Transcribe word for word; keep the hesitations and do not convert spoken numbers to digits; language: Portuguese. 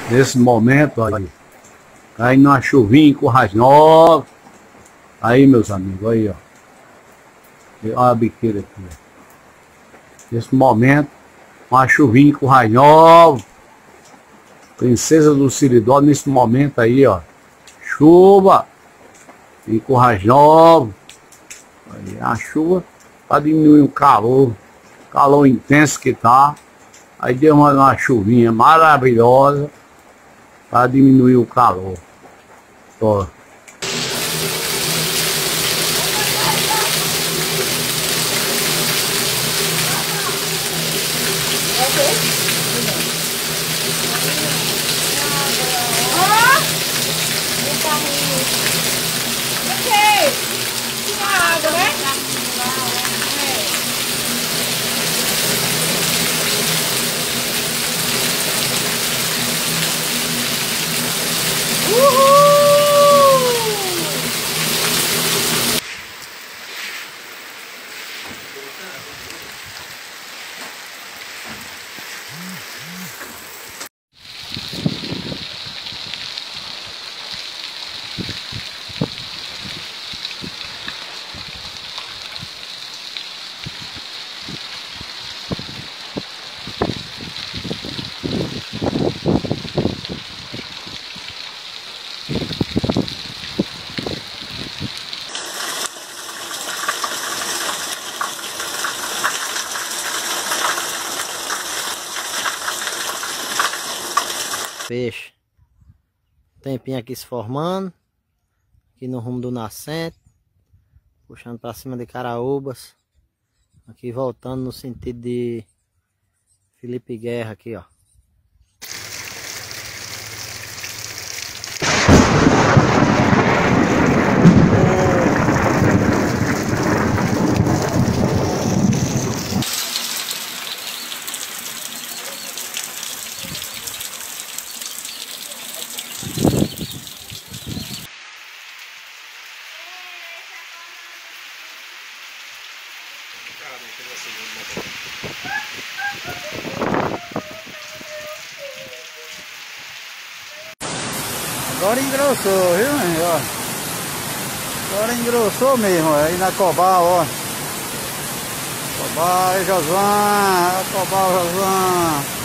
Nesse momento aí, caindo uma chuvinha em Currais Novos. Aí, meus amigos, aí, ó. Olha a biqueira aqui, ó. Nesse momento, uma chuvinha em Currais Novos. Princesa do Siridó, nesse momento aí, ó. Chuva em Currais Novos. Aí, a chuva para diminuir o calor. Calor intenso que tá. Aí deu uma, uma chuvinha maravilhosa para diminuir o calor. Ó. Peixe. Tempinho aqui se formando. Aqui no rumo do nascente. Puxando para cima de Caraúbas. Aqui voltando no sentido de Felipe Guerra aqui, ó. Agora engrossou, viu, ó? Agora engrossou mesmo, ó. Aí na Cobal, ó. Cobal, aí Josuan, Cobal, Josuan.